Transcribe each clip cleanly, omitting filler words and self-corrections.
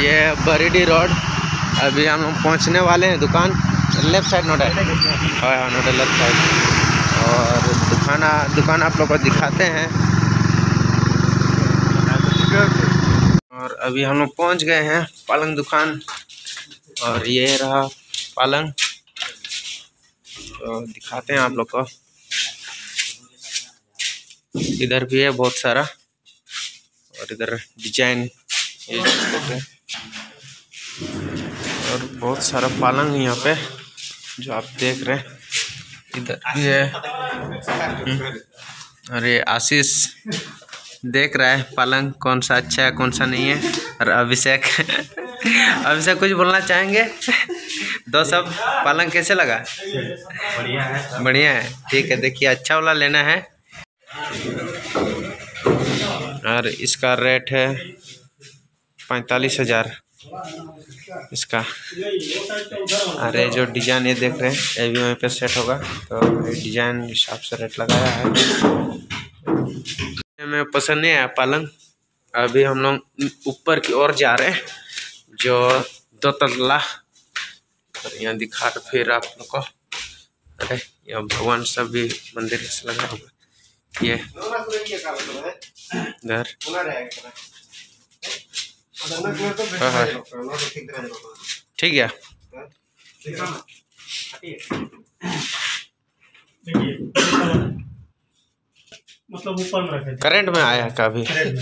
ये बरीडी रोड, अभी हम लोग पहुँचने वाले हैं दुकान। लेफ्ट साइड नोट है, हाँ नोट है लेफ्ट साइड। और दुकान आप लोग को दिखाते हैं। और अभी हम लोग पहुँच गए हैं पलंग दुकान, और ये रहा पलंग, तो दिखाते हैं आप लोग को। इधर भी है बहुत सारा, और इधर डिजाइन ये और बहुत सारा पलंग यहाँ पे जो आप देख रहे हैं। इधर भी है, और ये आशीष देख रहा है पलंग कौन सा अच्छा है कौन सा नहीं है। और अभिषेक अभिषेक कुछ बोलना चाहेंगे? दो सब पलंग कैसे लगा? बढ़िया है, बढ़िया है, ठीक है। देखिए अच्छा वाला लेना है, और इसका रेट है 45,000 इसका। अरे जो डिजाइन ये देख रहे हैं ये भी वहीं पे सेट होगा, तो डिजाइन हिसाब से रेट लगाया है। हमें पसंद नहीं आया पलंग। अभी हम लोग ऊपर की ओर जा रहे हैं, जो 2 तल्ला। और यहाँ दिखा रहे फिर आप लोग को। अरे यहाँ भगवान सब भी मंदिर से लगा होगा। ये घर ठीक है। मतलब ऊपर में रखे करंट में आया कभी।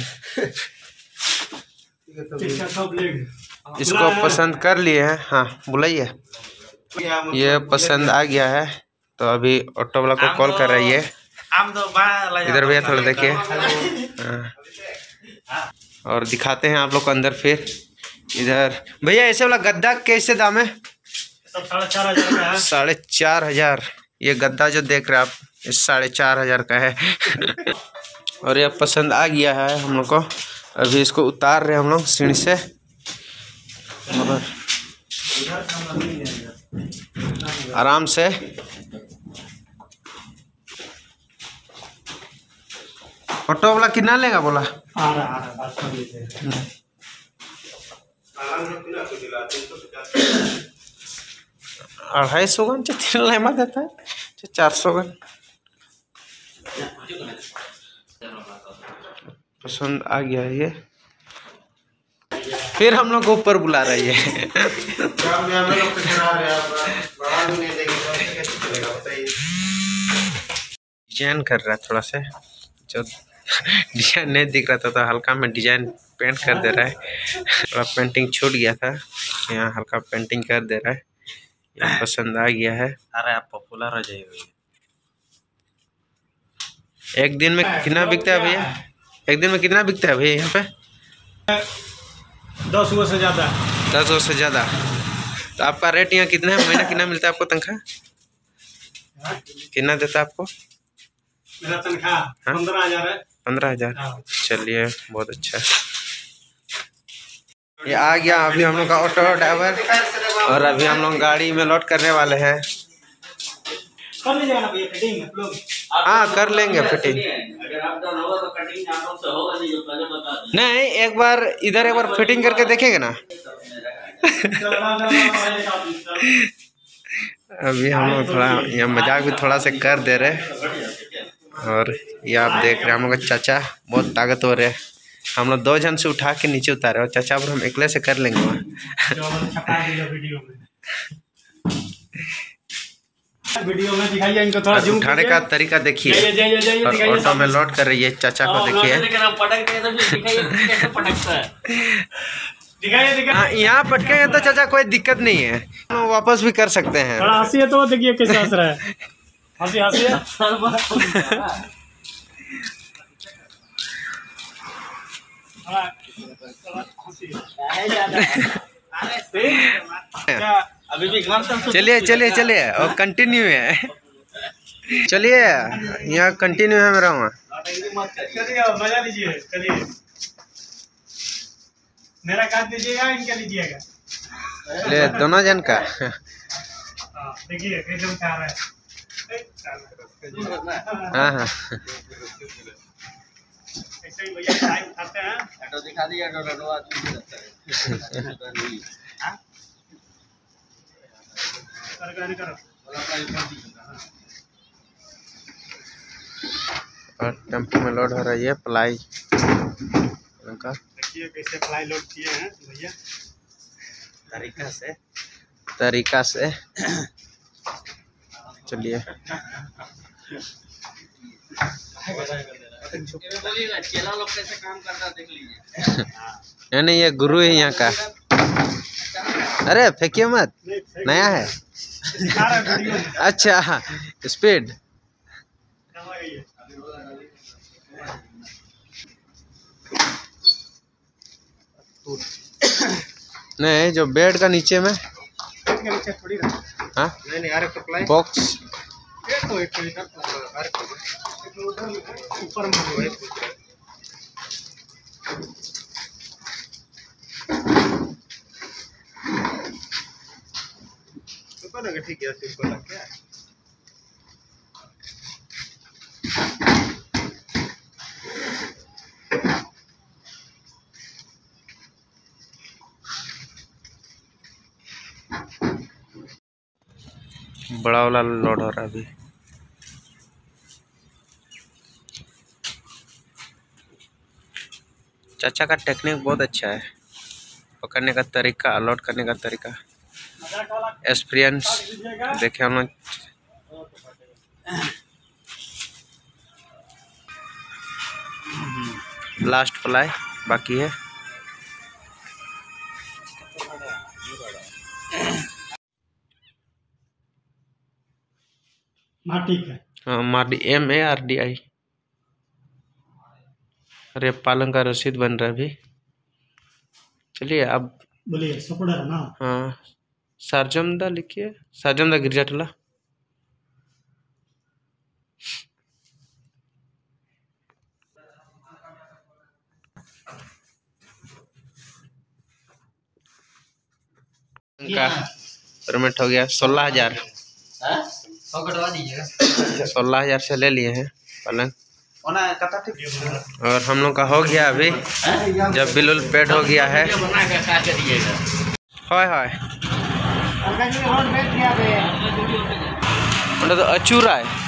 इसको पसंद कर लिए हैं, हाँ बुलाइए। ये पसंद आ गया है, तो अभी ऑटो वाला को कॉल कर रही है। इधर भैया थोड़ा देखिए, और दिखाते हैं आप लोग को अंदर। फिर इधर भैया ऐसे वाला गद्दा कैसे दाम है? 4,500। ये गद्दा जो देख रहे हैं आप, 4,500 का है। और ये पसंद आ गया है हम लोग को। अभी इसको उतार रहे हैं हम लोग सीढ़ी से। और आराम से ऑटो वाला कितना लेगा बोला? 250 का 3 लेमा देता है, 400 का। पसंद आ गया ये। फिर हम लोग को ऊपर बुला रही है। डिजाइन कर रहा है थोड़ा सा, जो डिजाइन नहीं दिख रहा था तो हल्का में डिजाइन पेंट कर दे रहा है। थोड़ा पेंटिंग छूट गया था, यहाँ हल्का पेंटिंग कर दे रहा है। यहाँ पसंद आ गया है। अरे आप पॉपुलर हो जाइए। एक दिन में कितना बिकता है भैया? एक दिन में कितना बिकता है भैया यहाँ पे? 10 से ज़्यादा। 10 से ज़्यादा। तो आपका रेट यहाँ कितना है? महीना कितना मिलता है आपको तनख्वाह? कितना देता है आपको? मेरा तनख्वाह 15,000 है। 15,000। चलिए बहुत अच्छा। ये आ गया अभी हम लोग का ऑटो ड्राइवर, और अभी हम लोग गाड़ी में लोड करने वाले हैं। कर लीजिएगा ना भैया फिटिंग लोग? हाँ कर लेंगे फिटिंग। अगर आप डाउन होगा तो कटिंग आप लोग से होगा नहीं, जो पहले बता दें। नहीं एक बार इधर एक बार फिटिंग करके देखेंगे ना। अभी हम लोग थोड़ा यहाँ मजाक भी थोड़ा से कर दे रहे। और ये आप देख रहे हैं हम लोग का चाचा बहुत ताकतवर है। हम लोग 2 जन से उठा के नीचे उतारे, और चाचा पर हम अकेले से कर लेंगे वहाँ। वीडियो में दिखाइए इनको, थोड़ा जूम उठाने का तरीका देखिए। और ऑटो में लोड कर रही है, चाचा को देखिए। हाँ यहाँ पटकेंगे तो चाचा कोई दिक्कत नहीं है, वापस भी कर सकते हैं। थोड़ा हंसी तो देखिए कैसे हंस रहा है। हंसी हंसी चलिए चलिए चलिए, और कंटिन्यू है। चलिए यहाँ कंटिन्यू है मेरा वहाँ। मजा लीजिए, चलिए मेरा काट दीजिएगा, इनका लीजिएगा। ले दोनों जन का। देखिए एकदम खा रहा है। हाँ हाँ ऐसे से भैया पढ़ाई उठाते हैं। ऑटो दिखा दिया, ऑटो आदमी रहता है। हां करो और टेम्पो में लोड हो रही है प्लाई का। देखिए कैसे प्लाई लोड किए हैं भैया, तरीका से चलिए। बोलिएगा चेला लोग कैसे काम करता है देख लीजिए। नहीं, ये गुरु है यहाँ का। अरे फेंकिए मत, नया है। दिखा रहा है वीडियो में। अच्छा, स्पीड। नहीं, जो बेड का नीचे में नीचे थोड़ी रहा। हाँ नहीं यार, एक प्लाई बॉक्स एक तो इधर उधर ऊपर में जो है ऊपर लगा। ठीक है, सिंपल लग गया। बड़ा वाला लोड हो रहा है अभी। चाचा का टेक्निक बहुत अच्छा है, पकड़ने का तरीका, लोड करने का तरीका, एक्सपीरियंस देखे हम लोग। लास्ट प्लाई बाकी है। हाँ ठीक है। हाँ, MARDI। अरे पालन का रसीद बन रहा है अभी। चलिए अब बोलिए सुपड़ा ना। हाँ, सरजमदा लिखिए, सरजमदा गिरजाटोला। का पेमेंट हो गया 16,000। कटवा दीजिएगा। 16,000 से ले लिए हैं पलंग। और हम लोग का हो गया अभी, जब बिल पेड हो गया है। हाय तो अचूरा है।